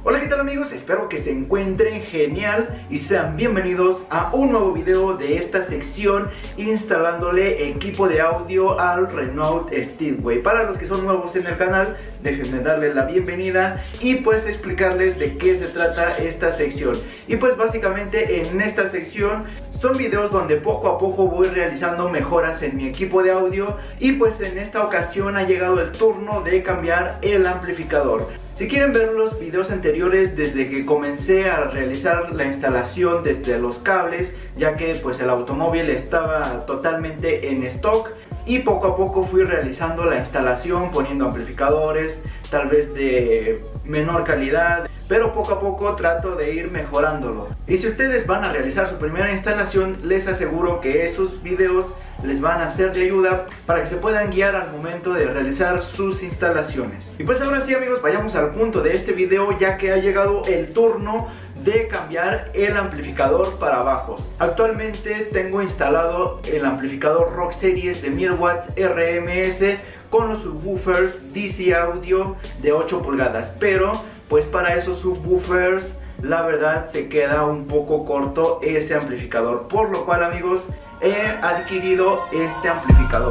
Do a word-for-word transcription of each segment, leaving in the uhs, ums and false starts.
Hola, ¿qué tal amigos? Espero que se encuentren genial y sean bienvenidos a un nuevo video de esta sección instalándole equipo de audio al Renault Steedway. Para los que son nuevos en el canal, déjenme darle la bienvenida y pues explicarles de qué se trata esta sección. Y pues básicamente en esta sección son videos donde poco a poco voy realizando mejoras en mi equipo de audio y pues en esta ocasión ha llegado el turno de cambiar el amplificador. Si quieren ver los videos anteriores desde que comencé a realizar la instalación desde los cables, ya que pues el automóvil estaba totalmente en stock y poco a poco fui realizando la instalación poniendo amplificadores, tal vez de menor calidad, pero poco a poco trato de ir mejorándolo. Y si ustedes van a realizar su primera instalación, les aseguro que esos videos les van a ser de ayuda para que se puedan guiar al momento de realizar sus instalaciones. Y pues ahora sí amigos, vayamos al punto de este video, ya que ha llegado el turno de cambiar el amplificador para bajos. Actualmente tengo instalado el amplificador Rock Series de mil watts R M S con los subwoofers D C Audio de ocho pulgadas, pero pues para esos subwoofers la verdad se queda un poco corto ese amplificador, por lo cual amigos he adquirido este amplificador.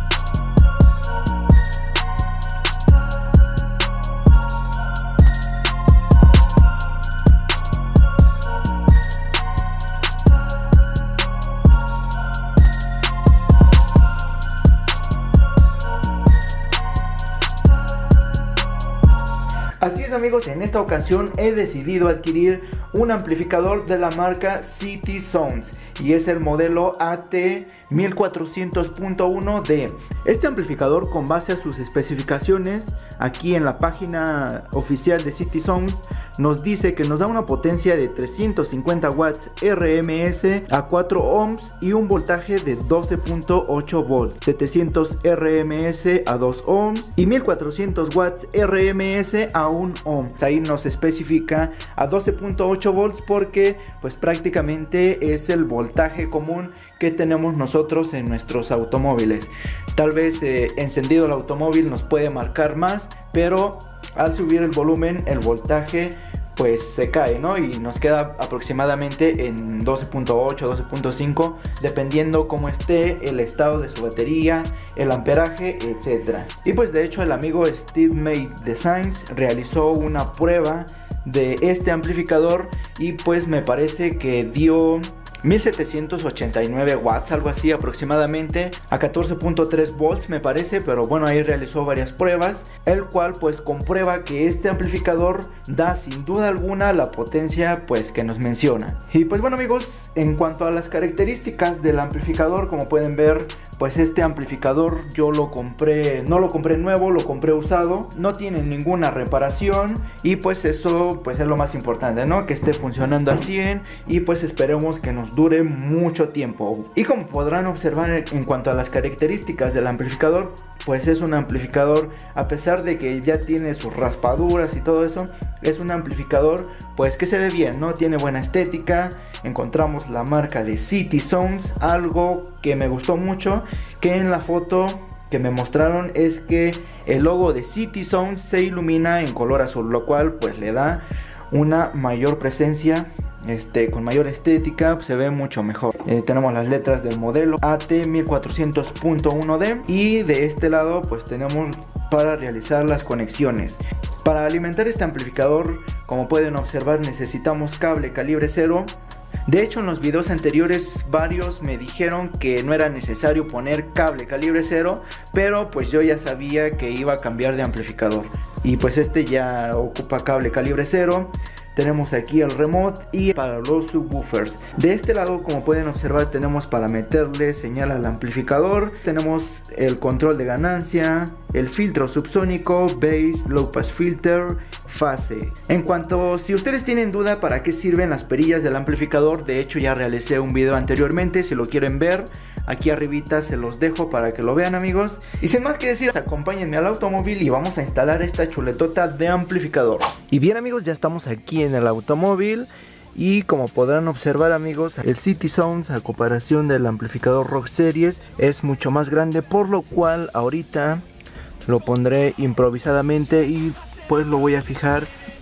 Así es amigos, en esta ocasión he decidido adquirir un amplificador de la marca City Sounds y es el modelo A T mil cuatrocientos punto uno D. Este amplificador, con base a sus especificaciones aquí en la página oficial de City Sounds, nos dice que nos da una potencia de trescientos cincuenta watts R M S a cuatro ohms y un voltaje de doce punto ocho volts, setecientos R M S a dos ohms y mil cuatrocientos watts R M S a un ohm. Ahí nos especifica a doce punto ocho volts porque pues prácticamente es el voltaje común que tenemos nosotros en nuestros automóviles. Tal vez eh, encendido el automóvil nos puede marcar más, pero al subir el volumen el voltaje pues se cae, ¿no? Y nos queda aproximadamente en doce punto ocho, doce punto cinco, dependiendo cómo esté el estado de su batería, el amperaje, etcétera. Y pues de hecho el amigo Steedmate Designs realizó una prueba de este amplificador y pues me parece que dio mil setecientos ochenta y nueve watts, algo así aproximadamente, a catorce punto tres volts me parece, pero bueno, ahí realizó varias pruebas, el cual pues comprueba que este amplificador da sin duda alguna la potencia pues que nos menciona. Y pues bueno amigos, en cuanto a las características del amplificador, como pueden ver, pues este amplificador yo lo compré, no lo compré nuevo, lo compré usado, no tiene ninguna reparación y pues eso pues es lo más importante, ¿no? Que esté funcionando al cien y pues esperemos que nos dure mucho tiempo. Y como podrán observar en cuanto a las características del amplificador, pues es un amplificador, a pesar de que ya tiene sus raspaduras y todo eso, es un amplificador pues que se ve bien, ¿no? Tiene buena estética. Encontramos la marca de City Sounds. Algo que me gustó mucho, que en la foto que me mostraron, es que el logo de City Sounds se ilumina en color azul, lo cual pues le da una mayor presencia, Este, con mayor estética, se ve mucho mejor. Eh, tenemos las letras del modelo A T mil cuatrocientos punto uno D y de este lado pues tenemos para realizar las conexiones. Para alimentar este amplificador, como pueden observar, necesitamos cable calibre cero. De hecho, en los videos anteriores varios me dijeron que no era necesario poner cable calibre cero, pero pues yo ya sabía que iba a cambiar de amplificador y pues este ya ocupa cable calibre cero. Tenemos aquí el remote y para los subwoofers. De este lado, como pueden observar, tenemos para meterle señal al amplificador. Tenemos el control de ganancia, el filtro subsónico, bass, low pass filter, fase. En cuanto, si ustedes tienen duda para qué sirven las perillas del amplificador, de hecho ya realicé un video anteriormente, si lo quieren ver, aquí arribita se los dejo para que lo vean amigos. Y sin más que decir, acompáñenme al automóvil y vamos a instalar esta chuletota de amplificador. Y bien amigos, ya estamos aquí en el automóvil y como podrán observar amigos, el City Sounds a comparación del amplificador Rock Series es mucho más grande, por lo cual ahorita lo pondré improvisadamente y pues lo voy a fijar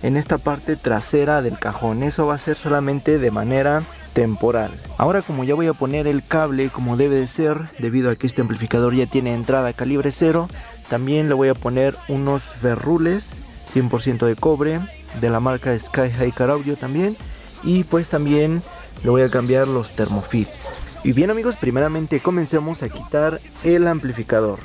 en esta parte trasera del cajón. Eso va a ser solamente de manera temporal. Ahora, como ya voy a poner el cable como debe de ser, debido a que este amplificador ya tiene entrada calibre cero, también le voy a poner unos ferrules cien por ciento de cobre de la marca Sky High Car Audio también, y pues también le voy a cambiar los termofits. Y bien amigos, primeramente comencemos a quitar el amplificador.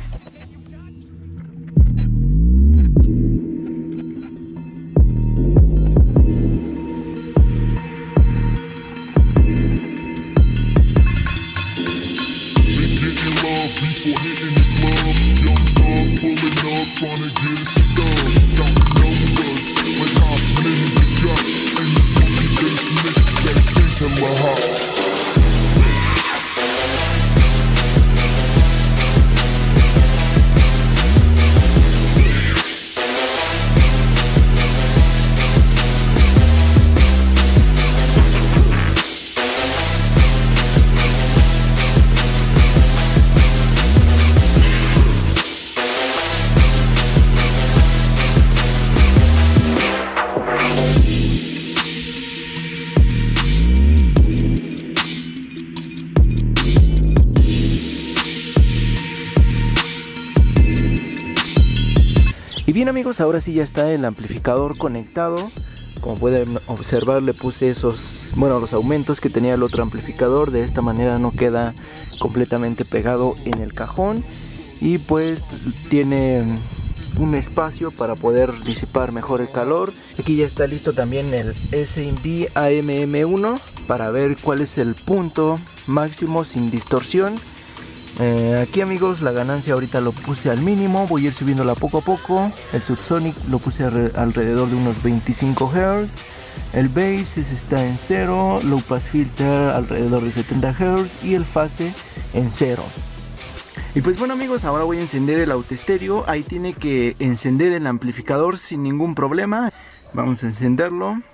Y bien amigos, ahora sí ya está el amplificador conectado. Como pueden observar, le puse esos, bueno, los aumentos que tenía el otro amplificador. De esta manera no queda completamente pegado en el cajón, y pues tiene un espacio para poder disipar mejor el calor. Aquí ya está listo también el S M D A M M uno para ver cuál es el punto máximo sin distorsión. Eh, aquí amigos, la ganancia ahorita lo puse al mínimo, voy a ir subiéndola poco a poco. El subsonic lo puse alrededor de unos veinticinco hertz. El bass está en cero, low pass filter alrededor de setenta hertz y el phase en cero. Y pues bueno amigos, ahora voy a encender el autoestéreo. Ahí tiene que encender el amplificador sin ningún problema. Vamos a encenderlo.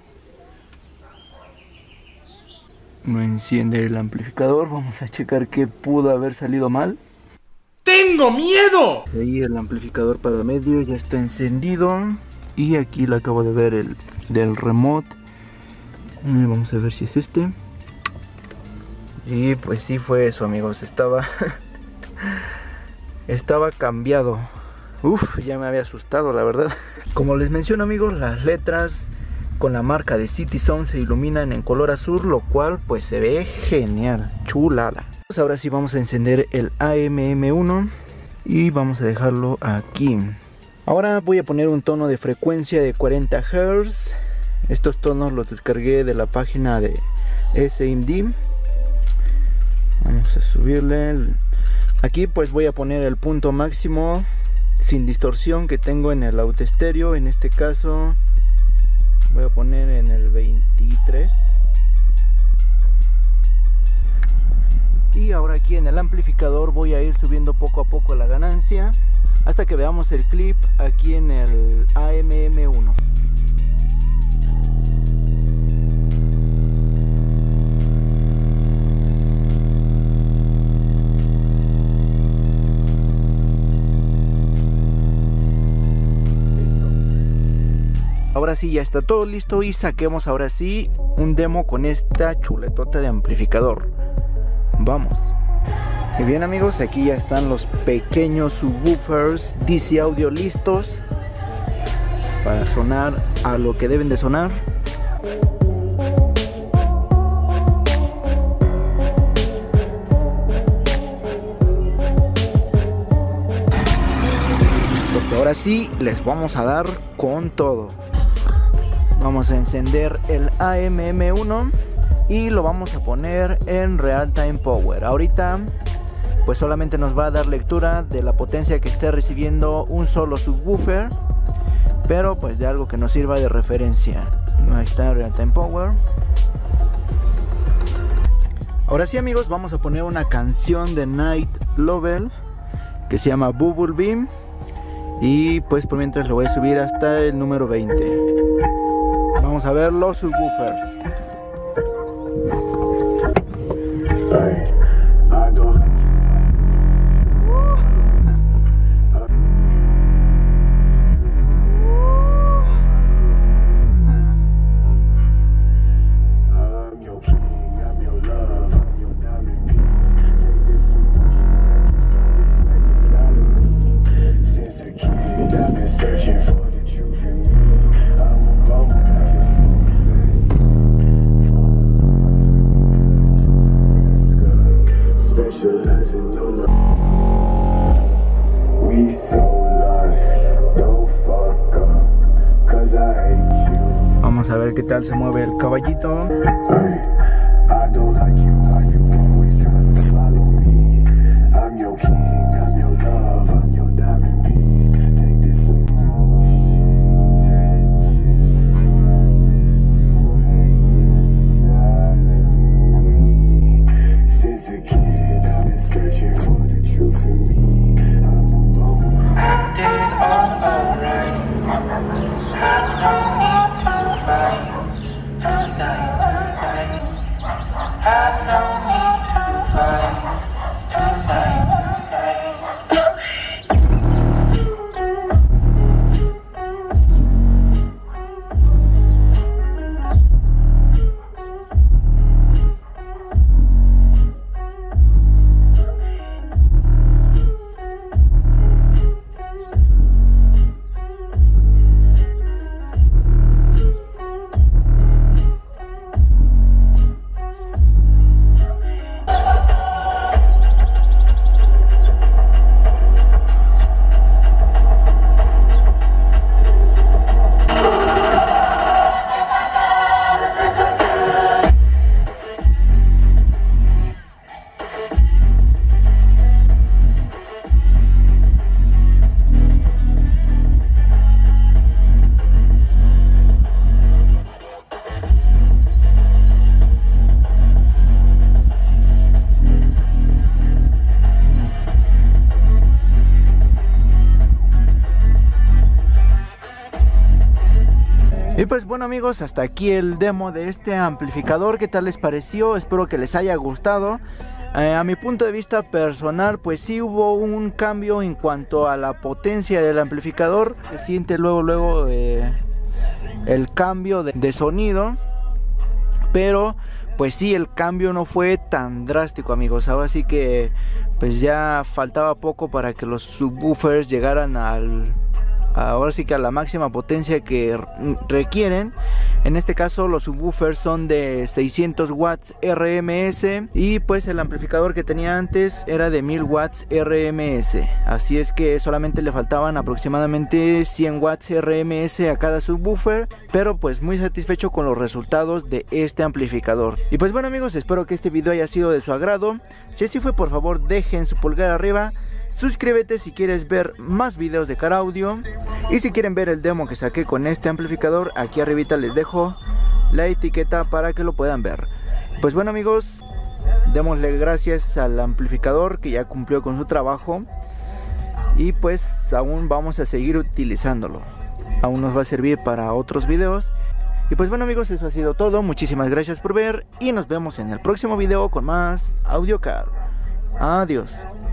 No enciende el amplificador. Vamos a checar qué pudo haber salido mal. ¡Tengo miedo! Ahí el amplificador para medio ya está encendido. Y aquí lo acabo de ver, el del remote. Vamos a ver si es este. Y pues sí fue eso amigos. Estaba Estaba cambiado. Uf, ya me había asustado la verdad. Como les menciono amigos, las letras con la marca de Citysound se iluminan en color azul, lo cual pues se ve genial, chulada. Pues ahora sí vamos a encender el A M M uno y vamos a dejarlo aquí. Ahora voy a poner un tono de frecuencia de cuarenta hertz. Estos tonos los descargué de la página de S M D. Vamos a subirle el... Aquí pues voy a poner el punto máximo sin distorsión que tengo en el autoestéreo. En este caso voy a poner en el veintitrés. Y ahora aquí en el amplificador voy a ir subiendo poco a poco la ganancia hasta que veamos el clip aquí en el A M M uno. Ahora sí ya está todo listo y saquemos ahora sí un demo con esta chuletota de amplificador. Vamos. Y bien amigos, aquí ya están los pequeños subwoofers D C Audio listos para sonar a lo que deben de sonar. Porque ahora sí les vamos a dar con todo. Vamos a encender el A M M uno y lo vamos a poner en Real Time Power. Ahorita pues solamente nos va a dar lectura de la potencia que esté recibiendo un solo subwoofer, pero pues de algo que nos sirva de referencia. Ahí está Real Time Power. Ahora sí amigos, vamos a poner una canción de Night Lovell que se llama Bubble Beam, y pues por mientras lo voy a subir hasta el número veinte. Vamos a ver los subwoofers. Vamos a ver qué tal se mueve el caballito. Y pues bueno amigos, hasta aquí el demo de este amplificador. ¿Qué tal les pareció? Espero que les haya gustado. Eh, a mi punto de vista personal, pues sí hubo un cambio en cuanto a la potencia del amplificador. Se siente luego luego eh, el cambio de, de sonido. Pero pues sí, el cambio no fue tan drástico amigos. Ahora sí que pues ya faltaba poco para que los subwoofers llegaran al... ahora sí que a la máxima potencia que requieren. En este caso los subwoofers son de seiscientos watts R M S y pues el amplificador que tenía antes era de mil watts R M S, así es que solamente le faltaban aproximadamente cien watts R M S a cada subwoofer, pero pues muy satisfecho con los resultados de este amplificador. Y pues bueno amigos, espero que este video haya sido de su agrado. Si así fue, por favor dejen su pulgar arriba. Suscríbete si quieres ver más videos de Car Audio. Y si quieren ver el demo que saqué con este amplificador, aquí arribita les dejo la etiqueta para que lo puedan ver. Pues bueno amigos, démosle gracias al amplificador que ya cumplió con su trabajo. Y pues aún vamos a seguir utilizándolo. Aún nos va a servir para otros videos. Y pues bueno amigos, eso ha sido todo. Muchísimas gracias por ver y nos vemos en el próximo video con más AudioCar. Adiós.